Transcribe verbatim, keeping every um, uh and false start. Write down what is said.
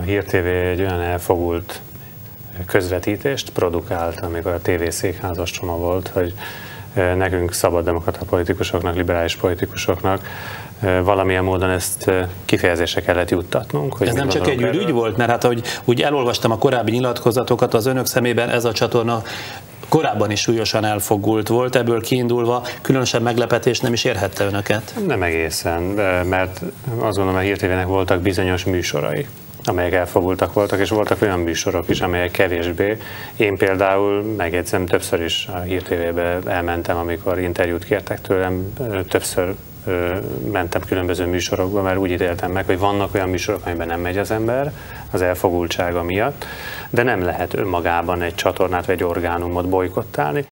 Hír té vé egy olyan elfogult közvetítést produkált, amikor a té vé székházas csoma volt, hogy nekünk szabaddemokrata politikusoknak, liberális politikusoknak valamilyen módon ezt kifejezésre kellett juttatnunk. Hogy ez nem csak egy ürügy volt, mert hát ahogy úgy elolvastam a korábbi nyilatkozatokat, az önök szemében ez a csatorna korábban is súlyosan elfogult volt, ebből kiindulva különösebb meglepetés nem is érhette önöket. Nem egészen, mert azt gondolom, a Hír té vének voltak bizonyos műsorai, amelyek elfogultak voltak, és voltak olyan műsorok is, amelyek kevésbé. Én például megjegyzem, többször is a Hír té vébe elmentem, amikor interjút kértek tőlem, többször mentem különböző műsorokba, mert úgy ítéltem meg, hogy vannak olyan műsorok, amiben nem megy az ember az elfogultsága miatt, de nem lehet önmagában egy csatornát vagy egy orgánumot bojkottálni.